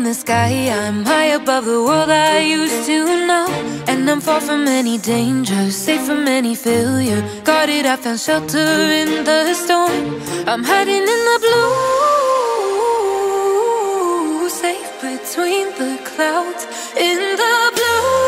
the sky, I'm high above the world I used to know. And I'm far from any danger, safe from any failure. Guarded, I found shelter in the storm. I'm hiding in the blue, safe between the clouds. In the blue.